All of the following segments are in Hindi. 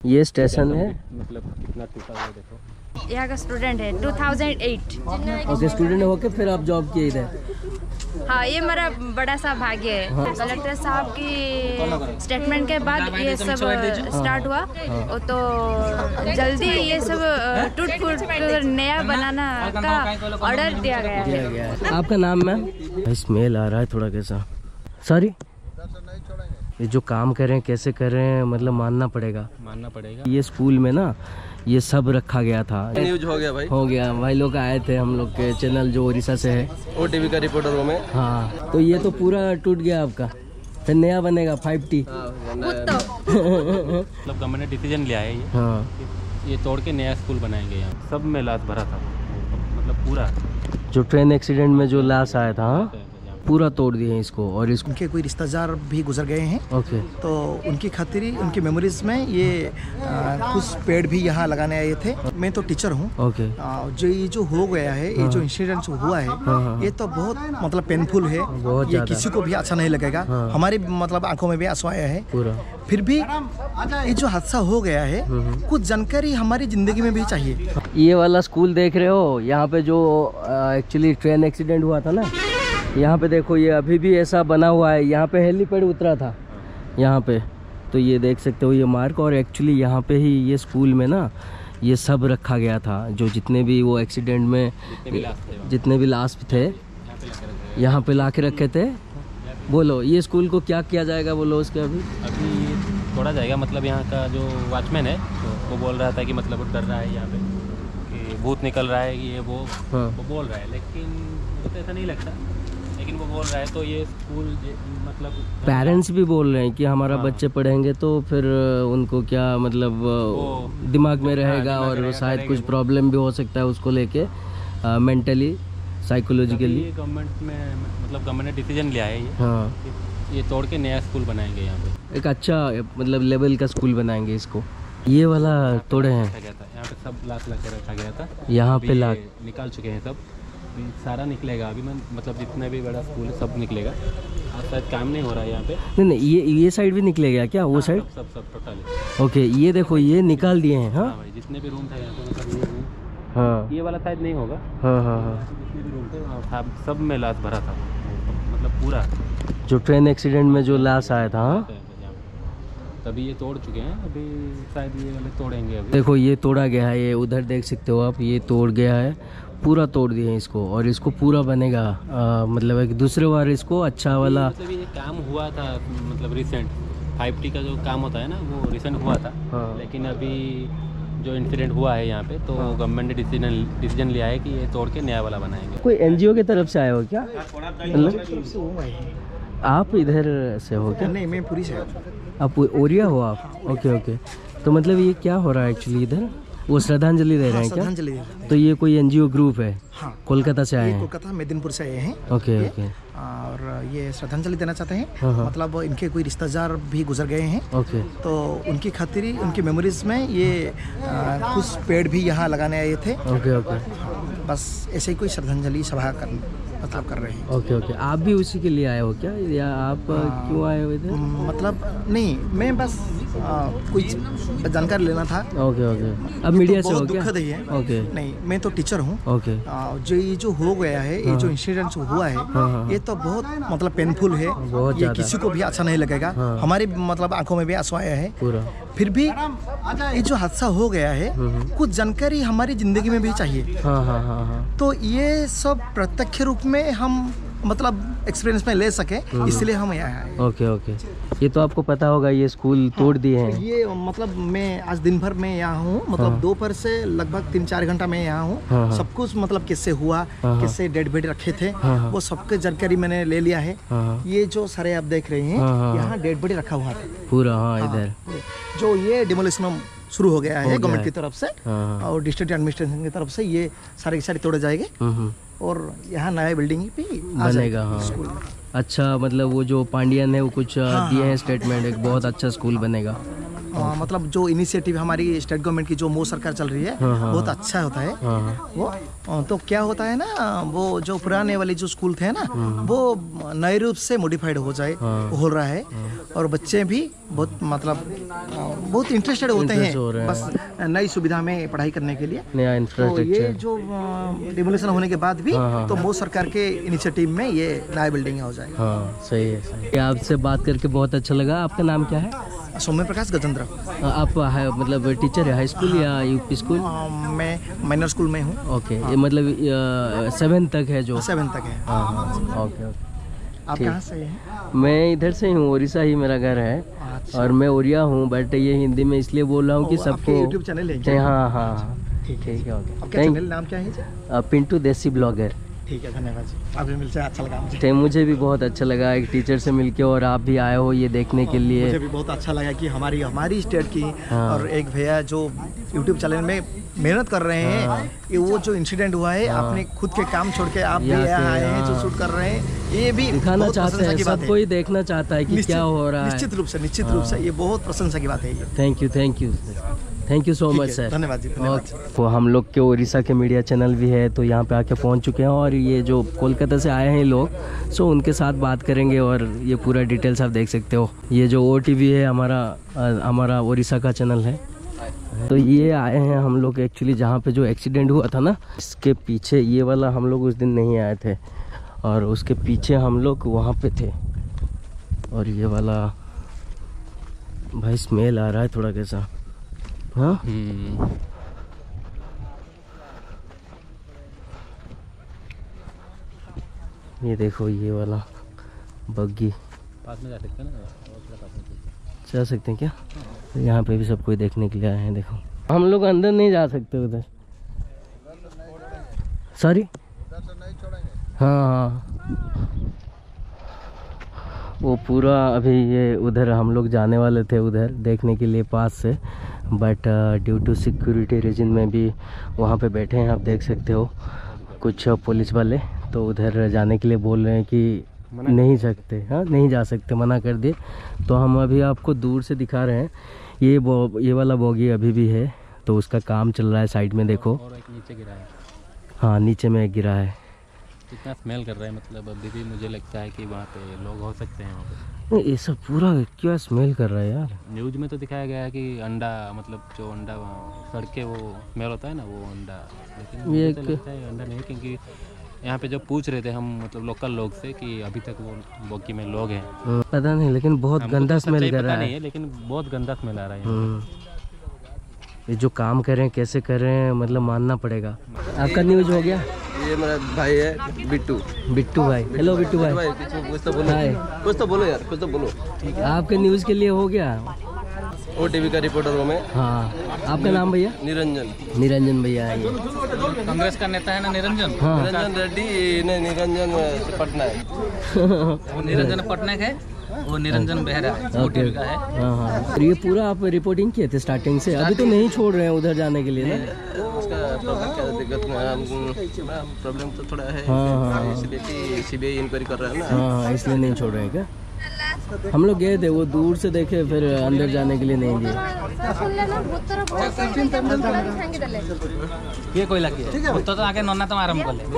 ये स्टेशन है, मतलब कितना टूटा हुआ देखो। यहाँ का स्टूडेंट है 2008। ओके, स्टूडेंट होके फिर आप जॉब किए इधर? हाँ, ये मेरा बड़ा सा भाग्य है। हाँ। कलेक्टर साहब की स्टेटमेंट के बाद ये सब स्टार्ट हुआ। तो जल्दी ये सब टूट फूट कर नया बनाना का ऑर्डर दिया गया है। आपका नाम मैम? स्मेल आ रहा है थोड़ा, कैसा? सॉरी, ये जो काम कर रहे हैं कैसे कर रहे हैं, मतलब मानना पड़ेगा। ये स्कूल में ना ये सब रखा गया था। न्यूज हो गया भाई, हो गया भाई। लोग आए थे हम लोग के चैनल जो उड़ीसा से है, OTV का रिपोर्टर में। हाँ, तो ये तो पूरा टूट गया आपका, फिर नया बनेगा 5T। मतलब गवर्नमेंट ने डिसीजन लिया है ये तोड़ के नया स्कूल बनाएंगे। यहाँ सब में लाश भरा था, मतलब पूरा जो ट्रेन एक्सीडेंट में जो लाश आया था, पूरा तोड़ दिए इसको। और इसको उनके कोई रिश्तेदार भी गुजर गए हैं। ओके। तो उनकी खातिर उनकी मेमोरीज में ये कुछ पेड़ भी यहाँ लगाने आए थे। मैं तो टीचर हूँ। ओके। जो हो गया है, ये जो इंसिडेंट हुआ है, ये तो बहुत मतलब पेनफुल है। ये किसी को भी अच्छा नहीं लगेगा। हमारी मतलब आंखों में भी आंसू आया है पूरा। फिर भी ये जो हादसा हो गया है, कुछ जानकारी हमारी जिंदगी में भी चाहिए। ये वाला स्कूल देख रहे हो, यहाँ पे जो एक्चुअली ट्रेन एक्सीडेंट हुआ था ना, यहाँ पे देखो ये अभी भी ऐसा बना हुआ है। यहाँ पे हेलीपैड उतरा था यहाँ पे, तो ये देख सकते हो ये मार्क। और एक्चुअली यहाँ पे ही ये स्कूल में ना ये सब रखा गया था, जो जितने भी वो एक्सीडेंट में जितने भी लाश थे यहाँ पे ला के रखे थे। बोलो ये स्कूल को क्या किया जाएगा, बोलो उसके अभी तोड़ा जाएगा। मतलब यहाँ का जो वॉचमैन है वो बोल रहा था कि मतलब वो डर रहा है यहाँ पे कि भूत निकल रहा है, कि ये वो बोल रहा है, लेकिन मुझे तो ऐसा नहीं लगता। लेकिन वो बोल रहा है तो ये स्कूल मतलब पेरेंट्स भी बोल रहे हैं कि हमारा बच्चे पढ़ेंगे तो फिर उनको क्या मतलब दिमाग में रहेगा, और शायद कुछ प्रॉब्लम भी हो सकता है उसको लेके, मेंटली साइकोलॉजिकली। गवर्नमेंट में मतलब गवर्नमेंट ने डिसीजन लिया है ये तोड़ के नया स्कूल बनाएंगे। यहाँ पे एक अच्छा मतलब लेवल का स्कूल बनाएंगे इसको। ये वाला तोड़े हैं, यहाँ पे सब लाश लगा के रखा गया था। यहाँ पे लाश निकाल चुके हैं सब, सारा निकलेगा अभी। मतलब जितना भी बड़ा स्कूल है सब निकलेगा। आज शायद काम नहीं हो रहा है यहाँ पे। नहीं, ये साइड भी निकलेगा क्या? वो साइड सब टोटल। ओके, ये देखो ये निकाल दिए हैं। हाँ भाई, जितने भी रूम था यहाँ पे, मतलब ये रूम, हाँ, ये वाला शायद नहीं होगा। हाँ, जितने भी रूम थे सब में लाश भरा था, मतलब पूरा जो ट्रेन एक्सीडेंट में जो लाश आया था। तभी ये तोड़ चुके हैं, अभी शायद ये वाले तोड़ेंगे अभी। देखो ये तोड़ा गया है, ये उधर देख सकते हो आप, ये तोड़ गया है, पूरा तोड़ दिए हैं इसको। और इसको पूरा बनेगा, मतलब एक दूसरे बार इसको अच्छा वाला। मतलब ये काम हुआ था, मतलब रिसेंट 5T का जो काम होता है ना, वो रिसेंट हुआ था। लेकिन अभी जो इंसिडेंट हुआ है यहाँ पे, तो गवर्नमेंट ने डिसीजन लिया है कि ये तोड़ के नया वाला बनाएंगे। कोई NGO की तरफ से आए हो क्या? आप इधर से हो क्या? नहीं, मैं पूरी से। आप ओरिया हो आप? ओके। तो मतलब ये क्या हो रहा है एक्चुअली इधर? वो श्रद्धांजलि दे रहे हैं क्या? श्रद्धांजलि दे रहे हैं। तो ये कोई NGO ग्रुप है? हाँ, कोलकाता से आए हैं। कोलकाता मेदिनीपुर से आए हैं। ओके। और ये श्रद्धांजलि देना चाहते हैं। मतलब इनके कोई रिश्तेदार भी गुजर गए हैं। ओके। तो उनकी खातिर उनकी मेमोरीज में ये कुछ पेड़ भी यहाँ लगाने आए थे। ओके। बस ऐसे ही कोई श्रद्धांजलि सभा कर रहे हैं। ओके। आप भी उसी के लिए आए हो क्या, या आप क्यों आए हो इधर? मतलब नहीं, मैं बस कुछ जानकारी लेना था। ओके। अब मीडिया से हो क्या? दुखद ही है। ओके। नहीं, मैं तो टीचर हूँ। ओके। जो हो गया है, ये जो इंसिडेंट हुआ है, ये तो बहुत मतलब पेनफुल है। ये किसी को भी अच्छा नहीं लगेगा। हमारी मतलब आंखों में भी आंसू आया है पूरा। फिर भी ये जो हादसा हो गया है, कुछ जानकारी हमारी जिंदगी में भी चाहिए। तो ये सब प्रत्यक्ष रूप में हम मतलब एक्सपीरियंस में ले सके, इसलिए हम यहाँ आए। ओके। ये तो आपको पता होगा, ये स्कूल तोड़ दिए हैं। ये मतलब मैं आज दिन भर में यहाँ हूँ, मतलब दोपहर से लगभग 3-4 घंटा मैं यहाँ हूँ। सब कुछ मतलब किससे हुआ, किससे डेड बॉडी रखे थे, वो सबके जानकारी मैंने ले लिया है। ये जो सारे आप देख रहे हैं, यहाँ डेड बॉडी रखा हुआ था पूरा। इधर जो ये डिमोलिशन शुरू हो गया है गवर्नमेंट की तरफ से और डिस्ट्रिक्ट एडमिनिस्ट्रेशन की तरफ से, ये सारे के सारे तोड़े जाएंगे और यहाँ नया बिल्डिंग भी बनेगा। स्कूल में अच्छा, मतलब वो जो पांडियन है वो कुछ दिए हैं स्टेटमेंट, एक बहुत अच्छा स्कूल बनेगा। मतलब जो इनिशिएटिव हमारी स्टेट गवर्नमेंट की जो मोदी सरकार चल रही है बहुत अच्छा होता है वो। तो क्या होता है ना, वो जो पुराने वाले जो स्कूल थे ना वो नए रूप से मॉडिफाइड हो रहा है और बच्चे भी बहुत मतलब बहुत इंटरेस्टेड होते हैं बस नई सुविधा में पढ़ाई करने के लिए। नया तो इंफ्रास्ट्रक्चर ये जो डिमोलिशन होने के बाद भी तो मोदी सरकार के इनिशिएटिव में ये नया बिल्डिंग हो जाएगा। हाँ सही है, सही है। आपसे बात करके बहुत अच्छा लगा। आपका नाम क्या है? सौम्य प्रकाश गजेंद्र। आप मतलब टीचर है हाई स्कूल या यूपी स्कूल? मैं माइनर स्कूल में हूँ। ओके, ये मतलब 7 तक है जो? 7 तक है। हाँ ओके। आप कहाँ से हैं? मैं इधर से हूँ, उड़ीसा ही मेरा घर है। अच्छा। और मैं उड़िया हूँ, बट ये हिंदी में इसलिए बोल रहा हूँ कि सबको यूट्यूब चैनल है? हाँ ठीक है ओके। आपका चैनल नाम क्या है? पिंटू देसी ब्लॉगर। ठीक है, धन्यवाद जी। आपसे मिलकर अच्छा लगा मुझे भी बहुत अच्छा लगा एक टीचर से मिलके, और आप भी आए हो ये देखने के लिए। मुझे भी बहुत अच्छा लगा कि हमारी स्टेट की और एक भैया जो यूट्यूब चैनल में मेहनत कर रहे हैं, ये वो जो इंसिडेंट हुआ है आपने खुद के काम छोड़ के आप भी आए हैं जो शूट कर रहे हैं, ये भी दिखाना चाहते हैं, सबको ही देखना चाहता है कि क्या हो रहा है। निश्चित रूप से ये बहुत प्रशंसा की बात है। Thank you so much sir. धन्यवाद जी। तो हम लोग के उड़ीसा के मीडिया चैनल भी है, तो यहाँ पे आके पहुँच चुके हैं, और ये जो कोलकाता से आए हैं लोग, सो उनके साथ बात करेंगे और ये पूरा डिटेल्स आप देख सकते हो। ये जो OTV है हमारा उड़ीसा का चैनल है। तो ये आए हैं हम लोग एक्चुअली जहाँ पे जो एक्सीडेंट हुआ था ना, इसके पीछे ये वाला हम लोग उस दिन नहीं आए थे, और उसके पीछे हम लोग वहाँ पे थे। और ये वाला भाई स्मेल आ रहा है थोड़ा कैसा। हाँ ये देखो ये वाला बग्गी, पास में जा सकते हैं ना? जा सकते हैं क्या? तो यहाँ पे भी सब कोई देखने के लिए आए हैं। देखो हम लोग अंदर नहीं जा सकते उधर, सॉरी। हाँ वो पूरा अभी ये उधर हम लोग जाने वाले थे उधर देखने के लिए पास से, but due to security reason में भी वहाँ पे बैठे हैं, आप देख सकते हो कुछ पुलिस वाले, तो उधर जाने के लिए बोल रहे हैं कि नहीं सकते। हाँ नहीं जा सकते, मना कर दिए। तो हम अभी आपको दूर से दिखा रहे हैं, ये वाला बोगी अभी भी है, तो उसका काम चल रहा है साइड में देखो। और एक नीचे गिरा है। हाँ नीचे में एक गिरा है। कितना स्मेल कर रहा है, मतलब अभी भी मुझे लगता है कि वहाँ पे लोग हो सकते हैं वहाँ पे। ये सब पूरा क्या स्मेल कर रहा है यार। न्यूज़ में तो दिखाया गया है कि अंडा, मतलब जो अंडा सड़ के वो स्मेल होता है ना, वो अंडा, लेकिन मुझे तो लगता है अंडा नहीं, क्योंकि यहाँ पे जो पूछ रहे थे हम मतलब लोकल लोग से कि अभी तक वो बोगी में लोग हैं, पता नहीं, लेकिन बहुत गंदा स्मेल कर रहा है। नहीं है, लेकिन बहुत गंदा स्मेल आ रहा है। ये जो काम कर रहे हैं कैसे कर रहे हैं, मतलब मानना पड़ेगा। आपका न्यूज़ हो गया? ये मेरा भाई है बिट्टू भाई। हेलो बिट्टू भाई। कुछ तो बोलो यार, कुछ तो बोलो। आपके न्यूज़ के लिए हो गया? OTV का रिपोर्टर हूँ मैं। हाँ आपका नाम भैया? निरंजन भैया है। कांग्रेस का नेता है ना निरंजन? हाँ निरंजन रेड्डी नहीं, निरंजन पटनायक। वो निरंजन पटनायक है, वो निरंजन बेहरा है, OTV का है। हाँ। और ये पूरा आप रिपोर्टिंग किए थे स्टार्टिंग से? अभी तो नहीं छोड़ रहे हैं उधर जाने के लिए ना? उसका प्रॉब्लम क्या दिक्कत में प्रॉब्लम तो थोड़ा है। हाँ। इसलिए कि CBI इंक्वायरी कर रहा है ना। हाँ इसलिए नहीं छोड़ रहे हैं क्या? हम लोग गए थे, वो दूर से देखे, फिर अंदर जाने के लिए नहीं गए। ये कोई लगी तो आगे नन्ना तो आरंभ कले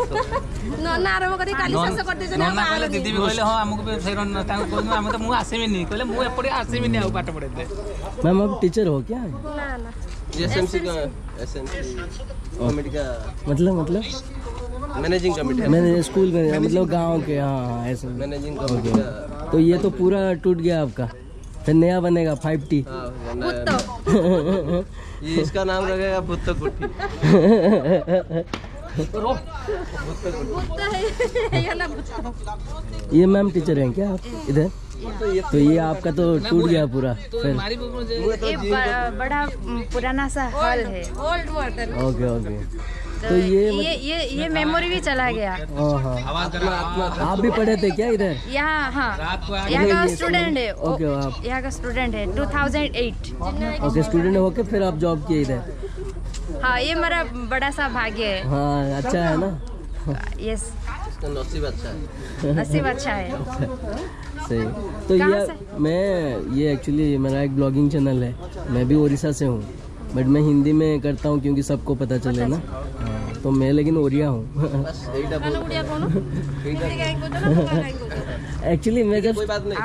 नन्ना कहले दीदी भी कहले हाँ हमको भी फेर हम तो मु आसे भी नहीं कहले मु एपड़े आसे भी नहीं आ पाठ पढ़े दे। मैम अब टीचर हो क्या? SMC का कमेटी का मतलब मैनेजिंग कमेटी। मैंने स्कूल में मतलब गांव के। हाँ ऐसे मैनेजिंग कमेटी का। तो ये तो पूरा टूट गया आपका, फिर नया बनेगा 5T। ये इसका नाम रखेगा भुत्तो कुट्टी। ये मैम टीचर हैं क्या आप इधर? तो ये आपका तो टूट गया पूरा फिर। ये बड़ा पुराना सा हॉल है, ओल्ड मॉडल। ओके तो ये मेमोरी भी चला गया। आप भी पढ़े थे क्या इधर? यहाँ हाँ, यहाँ का स्टूडेंट है। ओके आप यहाँ का स्टूडेंट है 2008। ओके स्टूडेंट होके फिर आप जॉब किए इधर? हाँ ये मेरा बड़ा सा भाग्य है। हाँ अच्छा है ना। यस इसका नसीब अच्छा है। नसीब अच्छा है। सही। तो ये एक्चुअली मेरा एक ब्लॉगिंग चैनल है, मैं भी उड़ीसा से हूँ, बट मैं हिंदी में करता हूँ क्योंकि सबको पता चले ना। तो मैं लेकिन ओरिया हूँ। एक्चुअली मैं जब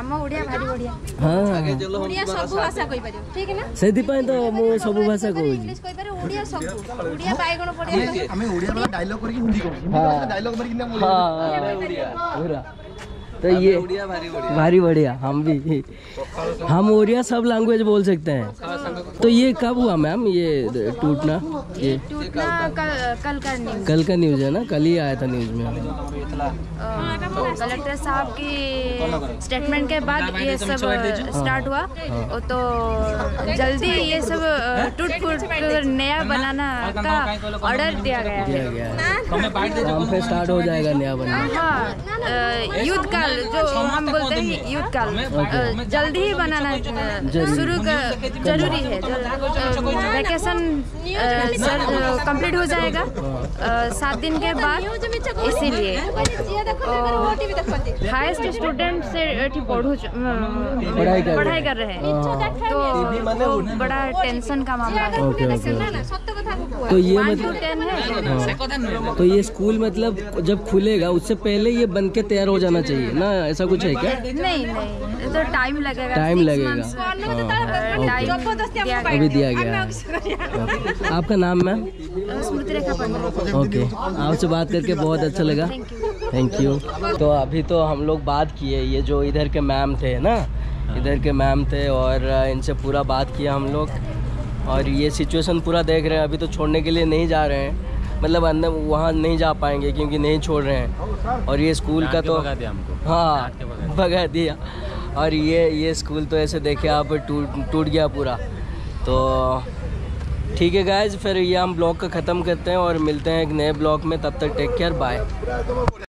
से तो मु सब भाषा तो ये भारी बढ़िया। हम ओरिया सब लैंग्वेज बोल सकते हैं। तो ये कब हुआ मैम ये टूटना? ये कल का न्यूज है ना, कल ही आया था न्यूज में। कलेक्टर साहब की स्टेटमेंट के बाद ये सब स्टार्ट हुआ। तो जल्दी ये सब टूट फूट नया बनाना का ऑर्डर दिया गया है। काम पे स्टार्ट हो जाएगा नया बनाना। हाँ, युद्ध काल जो हम बोलते हैं, युद्ध काल जल्दी ही बनाना शुरू जरूरी है। वैकेशन कंप्लीट हो जाएगा 7 दिन के बाद, इसीलिए हाईएस्ट स्टूडेंट से पढ़ाई कर रहे हैं। तो बड़ा टेंशन का मामला है। तो ये मतलब तो ये स्कूल मतलब जब खुलेगा उससे पहले ये बन के तैयार हो जाना चाहिए ना, ऐसा कुछ है क्या? नहीं, तो टाइम लगेगा। अभी दिया गया। आपका नाम मैम? स्मृति रेखा पंडित। ओके, आपसे बात करके बहुत अच्छा लगा। Thank you. तो अभी तो हम लोग बात किए, ये जो इधर के मैम थे ना, इधर के मैम थे और इनसे पूरा बात किया हम लोग। और ये सिचुएशन पूरा देख रहे हैं। अभी तो छोड़ने के लिए नहीं जा रहे हैं, मतलब अंदर वहाँ नहीं जा पाएंगे क्योंकि नहीं छोड़ रहे हैं। और ये स्कूल का तो भगा दिया हमको। हाँ, भगा दिया। और ये स्कूल तो ऐसे देखे आप टूट गया पूरा। तो ठीक है गाइज, फिर ये हम ब्लॉग का ख़त्म करते हैं और मिलते हैं एक नए ब्लॉग में। तब तक टेक केयर, बाय।